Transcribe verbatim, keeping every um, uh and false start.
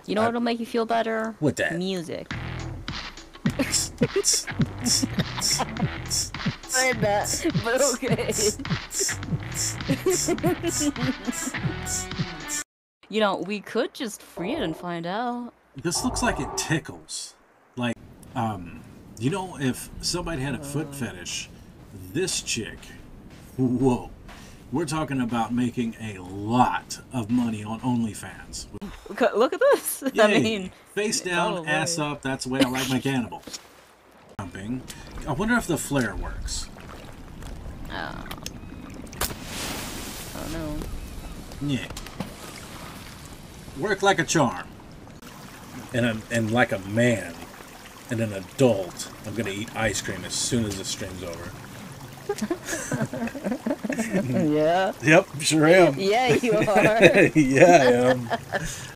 You know I, what'll make you feel better? What that? Music. Said that, but okay. You know, we could just free it and find out. This looks like it tickles. Like, um, you know, if somebody had a foot fetish, this chick, whoa, we're talking about making a lot of money on OnlyFans. Look, look at this. Yay. I mean, face down, oh, ass boy. up. That's the way I like my cannibals. Jumping. I wonder if the flare works. Oh. Oh no. Yeah. Work like a charm. And a, and like a man and an adult, I'm gonna eat ice cream as soon as this stream's over. Yeah. Yep, sure am. Yeah, you are. Yeah, I am.